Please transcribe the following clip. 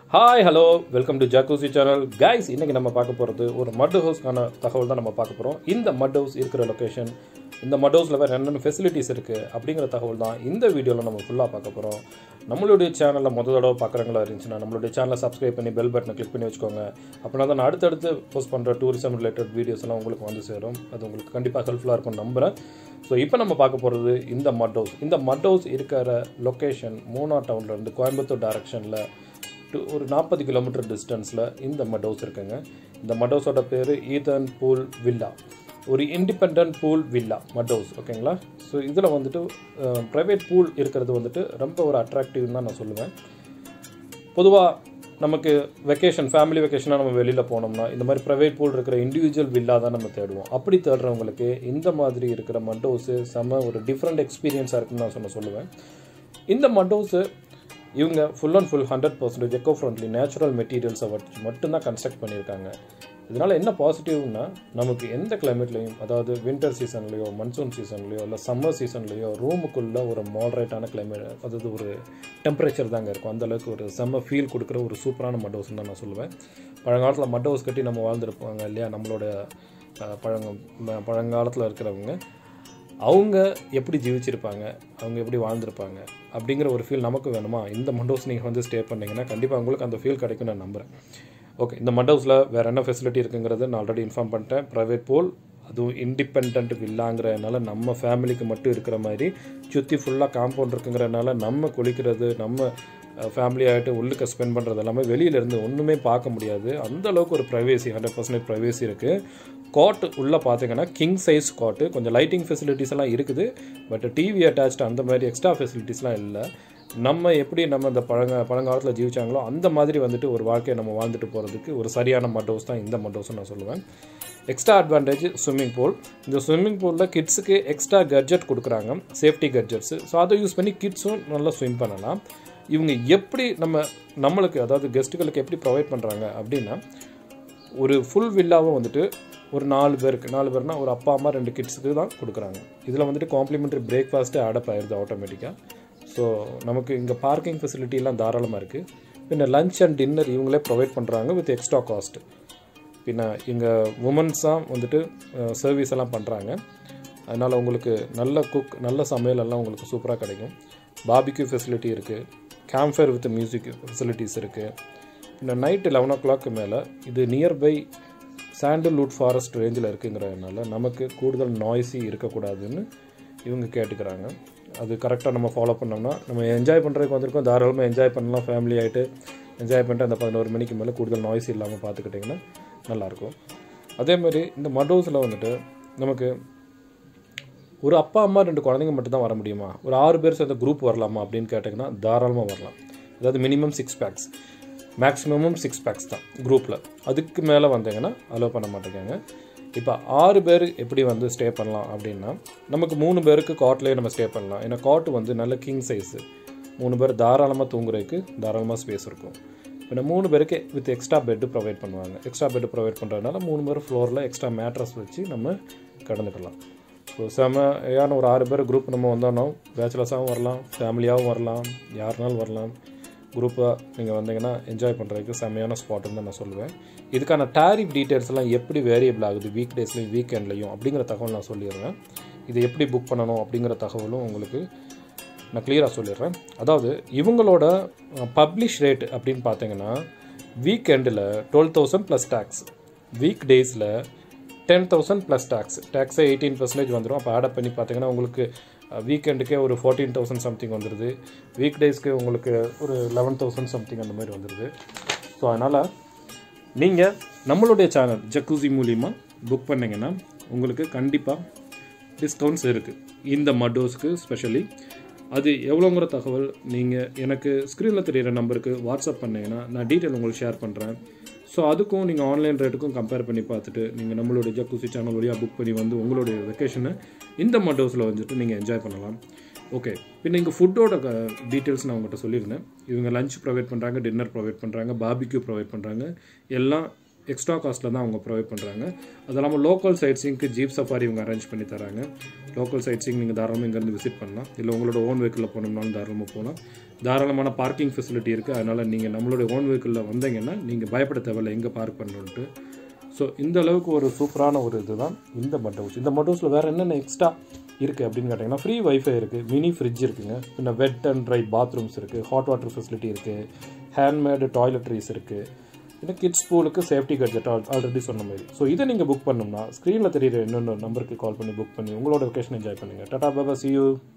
Hi, hello, welcome to Jackoo channel. Guys, இன்னைக்கு நம்ம பார்க்க போறது ஒரு mud house கான தகவல் தான் நம்ம பார்க்க போறோம். இந்த mud house இருக்கிற லொகேஷன், இந்த mud houseல வேற என்னென்ன ஃபெசிலிட்டிஸ் இருக்கு அப்படிங்கற தகவல் தான் இந்த வீடியோல நம்ம ஃபுல்லா பார்க்க போறோம். நம்மளுடைய சேனலை முதல் தடவை பார்க்கறவங்களா இருந்துச்சுனா நம்மளுடைய சேனலை சப்ஸ்கிரைப் பண்ணி பெல் பட்டனை கிளிக் பண்ணி வச்சுக்கோங்க. அப்பனா தான் அடுத்து போஸ்ட் பண்ற டூரிசம் ரிலேட்டட் வீடியோஸ் எல்லாம் உங்களுக்கு வந்து சேரும். அது உங்களுக்கு கண்டிப்பா ஹெல்ப்ஃபுல்லா இருக்கும் நம்புறேன். சோ இப்போ நம்ம பார்க்க போறது இந்த mud house. இந்த mud house இருக்கிற லொகேஷன் மூனார் டவுன்ல இருந்து கோயம்புத்தூர் டைரக்ஷன்ல ஒரு 40 கிலோமீட்டர் டிஸ்டன்ஸில் இந்த மட் ஹவுஸ் இருக்குங்க. இந்த மட் ஹவுஸோட பேர் ஈதன் பூல் வில்லா, ஒரு independent pool villa mud house. ஓகேங்களா? ஸோ இதில் வந்துட்டு ப்ரைவேட் பூல் இருக்கிறது வந்துட்டு ரொம்ப ஒரு அட்ராக்டிவ்னு தான் நான் சொல்லுவேன். பொதுவாக நமக்கு வெக்கேஷன், ஃபேமிலி வெக்கேஷனாக நம்ம வெளியில் போனோம்னா இந்த மாதிரி ப்ரைவேட் பூல் இருக்கிற இண்டிவிஜுவல் வில்லா தான் நம்ம தேடுவோம். அப்படி தேடுறவங்களுக்கு இந்த மாதிரி இருக்கிற மட் ஹவுஸு செம்ம ஒரு டிஃப்ரெண்ட் எக்ஸ்பீரியன்ஸாக இருக்குன்னு நான் சொல்லுவேன். இந்த மட் ஹவுஸு இவங்க full and full 100% eco friendly natural மெட்டீரியல்ஸை வச்சு மட்டும்தான் கன்ஸ்ட்ரக்ட் பண்ணியிருக்காங்க. இதனால் என்ன பாசிட்டிவ்னா, நமக்கு எந்த கிளைமேட்லையும், அதாவது வின்டர் சீசன்லையோ மன்சூன் சீசன்லையோ இல்லை சம்மர் சீசன்லையோ ரூமுக்குள்ளே ஒரு மாடரேட்டான கிளைமேட், அதாவது ஒரு டெம்பரேச்சர் தாங்க இருக்கும். அந்தளவுக்கு ஒரு செம்ம ஃபீல் கொடுக்குற ஒரு சூப்பரான மட் ஹவுஸ்ன்னு தான் நான் சொல்லுவேன். பழங்காலத்தில் மட் ஹவுஸ் கட்டி நம்ம வாழ்ந்துருப்பாங்க இல்லையா, நம்மளோட பழங்காலத்தில் இருக்கிறவங்க அவங்க எப்படி ஜீவிச்சிருப்பாங்க, அவங்க எப்படி வாழ்ந்துருப்பாங்க அப்படிங்கிற ஒரு ஃபீல் நமக்கு வேணுமா? இந்த மட் ஹவுஸ் நீங்கள் வந்து ஸ்டே பண்ணிங்கன்னா கண்டிப்பாக உங்களுக்கு அந்த ஃபீல் கிடைக்கும் நான் நம்புகிறேன். ஓகே, இந்த மட் ஹவுஸில் வேறு என்ன ஃபெசிலிட்டி இருக்குங்கிறது நான் ஆல்ரெடி இன்ஃபார்ம் பண்ணிட்டேன். ப்ரைவேட் பூல், அதுவும் இண்டிபெண்ட் வில்லாங்கிறதுனால நம்ம ஃபேமிலிக்கு மட்டும் இருக்கிற மாதிரி சுற்றி ஃபுல்லாக காம்பவுண்ட் இருக்குங்கிறதுனால நம்ம குளிக்கிறது, நம்ம ஃபேமிலி ஆகிட்டு உள்ளுக்க ஸ்பெண்ட் பண்ணுறது எல்லாமே வெளியிலேருந்து ஒன்றுமே பார்க்க முடியாது. அந்தளவுக்கு ஒரு ப்ரைவேசி, 100% ப்ரைவேசி இருக்குது. காட் உள்ளே பார்த்தீங்கன்னா கிங் சைஸ் காட்டு, கொஞ்சம் லைட்டிங் ஃபெசிலிட்டிஸ் எல்லாம் இருக்குது. பட் டிவி அட்டாச்டு அந்த மாதிரி எக்ஸ்ட்ரா ஃபெசிலிட்டிஸ்லாம் இல்லை. நம்ம எப்படி நம்ம இந்த பழங்காலத்தில் ஜீவிச்சாங்களோ அந்த மாதிரி வந்துட்டு ஒரு வாழ்க்கையை நம்ம வாழ்ந்துட்டு போகிறதுக்கு ஒரு சரியான மட் ஹவுஸ் தான் இந்த மட் ஹவுஸ்னு நான் சொல்லுவேன். Extra advantage swimming pool. இந்த ஸ்விம்மிங் பூலில் கிட்ஸுக்கு எக்ஸ்ட்ரா கட்ஜெட் கொடுக்குறாங்க, சேஃப்டி கட்ஜெட்ஸு. ஸோ அதை யூஸ் பண்ணி கிட்ஸும் நல்லா ஸ்விம் பண்ணலாம். இவங்க எப்படி நம்மளுக்கு, அதாவது கெஸ்ட்டுகளுக்கு எப்படி ப்ரொவைட் பண்ணுறாங்க அப்படின்னா, ஒரு ஃபுல் வில்லாவும் வந்துட்டு ஒரு 4 பேர்னா ஒரு அப்பா அம்மா 2 கிட்ஸுக்கு தான் கொடுக்குறாங்க. இதில் வந்துட்டு காம்ப்ளிமெண்ட்ரி பிரேக்ஃபாஸ்ட்டு ஆடப் ஆயிடுது ஆட்டோமேட்டிக்காக. ஸோ நமக்கு இங்கே பார்க்கிங் ஃபெசிலிட்டிலாம் தாராளமாக இருக்குது. பின்ன லஞ்ச் அண்ட் டின்னர் இவங்களே ப்ரொவைட் பண்ணுறாங்க வித் எக்ஸ்ட்ரா காஸ்ட்டு. பின்ன இங்கே உமன்ஸாக வந்துட்டு சர்வீஸ் எல்லாம் பண்ணுறாங்க. அதனால் உங்களுக்கு நல்ல சமையல் எல்லாம் உங்களுக்கு சூப்பராக கிடைக்கும். பார்பிக்யூ ஃபெசிலிட்டி இருக்குது, camp fire with music facilities இருக்குது. பின்ன நைட்டு 11 o'clock மேலே இது நியர்பை சாண்டல்வுட் ஃபாரஸ்ட் ரேஞ்சில் இருக்குங்கிறதுனால நமக்கு கூடுதல் நாய்ஸி இருக்கக்கூடாதுன்னு இவங்க கேட்டுக்கிறாங்க. அது கரெக்டாக நம்ம ஃபாலோ பண்ணோம்னா நம்ம என்ஜாய் பண்ணுறதுக்கு வந்திருக்கோம், தாராளமாக என்ஜாய் பண்ணலாம். ஃபேமிலி ஆகிட்டு என்ஜாய் பண்ணிட்டு அந்த 11 மணிக்கு மேலே கூடுதல் நாய்ஸ் இல்லாமல் பார்த்துக்கிட்டிங்கன்னா நல்லாயிருக்கும். அதேமாதிரி இந்த மட் ஹவுஸில் வந்துட்டு நமக்கு ஒரு அப்பா அம்மா 2 குழந்தைங்க மட்டும் தான் வர முடியுமா, ஒரு 6 பேர் சேர்ந்த குரூப் வரலாமா அப்படின்னு கேட்டிங்கன்னா தாராளமாக வரலாம். அதாவது மினிமம் 6 packs, மேக்ஸிமமும் 6 packs தான் குரூப்பில். அதுக்கு மேலே வந்தீங்கன்னா அலோவ் பண்ண மாட்டேங்காங்க. இப்போ 6 பேர் எப்படி வந்து ஸ்டே பண்ணலாம் அப்படின்னா, நமக்கு 3 பேருக்கு காட்லேயே நம்ம ஸ்டே பண்ணலாம். ஏன்னா காட்டு வந்து நல்ல கிங் சைஸு, 3 பேர் தாராளமாக தூங்குறதுக்கு தாராளமாக ஸ்பேஸ் இருக்கும். இப்போ 3 பேருக்கு வித் எக்ஸ்ட்ரா பெட்டு ப்ரொவைட் பண்ணுவாங்க. எக்ஸ்ட்ரா பெட்டு ப்ரொவைட் பண்ணுறதுனால 3 பேர் ஃப்ளோரில் எக்ஸ்ட்ரா மேட்ரஸ் வச்சு நம்ம கடந்துக்கலாம். ஸோ செமையான ஒரு 6 பேர் குரூப் நம்ம வந்தோன்னா பேச்சுலர்ஸாகவும் வரலாம், ஃபேமிலியாகவும் வரலாம், யாருனாலும் வரலாம். குரூப்பாக நீங்கள் வந்தீங்கன்னா என்ஜாய் பண்ணுறதுக்கு செம்மையான ஸ்பாட்டுன்னு தான் நான் சொல்லுவேன். இதுக்கான டாரிஃப் டீட்டெயில்ஸ் எல்லாம் எப்படி வேரியபிள் ஆகுது வீக் டேஸ்லையும் வீக்கெண்ட்லையும் அப்படிங்கிற தகவல் நான் சொல்லிடுறேன். இது எப்படி புக் பண்ணணும் அப்படிங்கிற தகவலும் உங்களுக்கு நான் கிளியராக சொல்லிடுறேன். அதாவது இவங்களோட பப்ளிஷ் ரேட் அப்படின்னு பார்த்தீங்கன்னா வீக்கெண்டில் 12,000 ப்ளஸ் டேக்ஸ், வீக் டேஸில் 10,000 ப்ளஸ் டேக்ஸே 18% வந்துடும். அப்போ ஆடப் பண்ணி பார்த்தீங்கன்னா உங்களுக்கு வீக்கெண்டுக்கே ஒரு 14,000 சம்திங் வந்துடுது, வீக் டேஸ்க்கு உங்களுக்கு ஒரு 11,000 சம்திங் அந்த மாதிரி வந்துடுது. ஸோ அதனால் நீங்கள் நம்மளுடைய சேனல் ஜக்கூசி மூலிமா புக் பண்ணிங்கன்னா உங்களுக்கு கண்டிப்பாக டிஸ்கவுண்ட்ஸ் இருக்குது இந்த மட் ஹவுஸ்க்கு ஸ்பெஷலி. அது எவ்வளோங்கிற தகவல் நீங்கள் எனக்கு ஸ்க்ரீனில் தெரிகிற நம்பருக்கு வாட்ஸ்அப் பண்ணிங்கன்னா நான் டீட்டெயில் உங்களுக்கு ஷேர் பண்ணுறேன். ஸோ அதுக்கும் நீங்கள் ஆன்லைன் ரேட்டுக்கும் கம்பேர் பண்ணி பார்த்துட்டு நீங்கள் நம்மளுடைய ஜக்கூசி சேனல் வழியாக புக் பண்ணி வந்து உங்களுடைய வெக்கேஷனை இந்த மட் ஹவுஸில் வந்துட்டு நீங்கள் என்ஜாய் பண்ணலாம். ஓகே, பின்ன இங்கே ஃபுட்டோட டீட்டெயில்ஸ் நான் உங்கள்கிட்ட சொல்லியிருந்தேன். இவங்க லஞ்ச் ப்ரொவைட் பண்ணுறாங்க, டின்னர் ப்ரொவைட் பண்ணுறாங்க, பார்பிக்யூ ப்ரொவைட் பண்ணுறாங்க. எல்லாம் எக்ஸ்ட்ரா காஸ்ட்டில் தான் அவங்க ப்ரொவைட் பண்ணுறாங்க. அது இல்லாமல் லோக்கல் சைட் சீங்க்கு ஜீப் சஃபாரி இவங்க அரேஞ்ச் பண்ணி தராங்க. லோக்கல் சைட் சீங் நீங்கள் தாராளமாக இங்கேருந்து விசிட் பண்ணலாம். இல்லை உங்களோட ஓன் வெஹிக்கிளில் போகணும்னாலும் தாராளமாக போகலாம். தாராளமான பார்க்கிங் ஃபெசிலிட்டி இருக்குது. அதனால் நீங்கள் நம்மளுடைய ஓன் வெஹிக்கிளில் வந்தீங்கன்னா நீங்கள் பயப்பட தேவையில்லை எங்கே பார்க் பண்ணணுன்ட்டு. ஸோ இந்த அளவுக்கு ஒரு சூப்பரான ஒரு இது தான் இந்த மட் ஹவுஸ். இந்த மட் ஹவுஸில் வேறு என்னென்ன எக்ஸ்ட்ரா இருக்குது அப்படின்னு கேட்டிங்கன்னா, ஃப்ரீ வைஃபை இருக்குது, மினி ஃப்ரிட்ஜ் இருக்குங்க, பின்ன வெட் அண்ட் ட்ரை பாத்ரூம்ஸ் இருக்குது, ஹாட் வாட்டர் ஃபெசிலிட்டி இருக்குது, ஹேண்ட்மேடு டாய்லெட்ரிஸ் இருக்குது, இன்னும் கிட்ஸ் ஸ்கூலுக்கு சேஃப்டி கட்ஜெட் ஆல்ரெடி சொன்ன மாதிரி. ஸோ இதை நீங்கள் புக் பண்ணணும்னா ஸ்க்ரீனில் தெரியுற இன்னொன்று நம்பருக்கு கால் பண்ணி புக் பண்ணி உங்களோட வெக்கேஷன் என்ஜாய் பண்ணுங்கள். Tata Baba, see you.